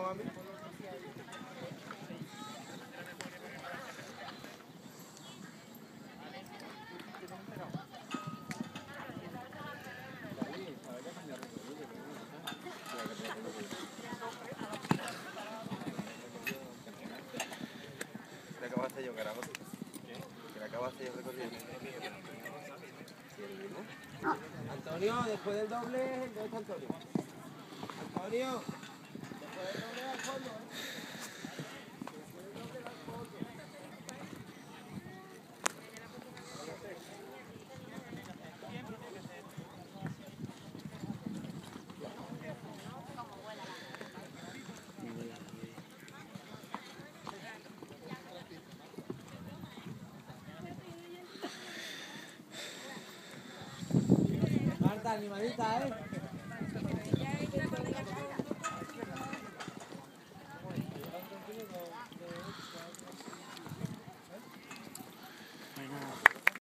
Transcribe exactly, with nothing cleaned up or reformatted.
mami? ¿Qué acabaste yo, carajo? ¿Qué acabaste yo recorriendo? Antonio, después del doble, ¿dónde está Antonio? Antonio, después del doble al fondo, ¿eh? Después del doble al fondo. Marta, animadita, ¿eh?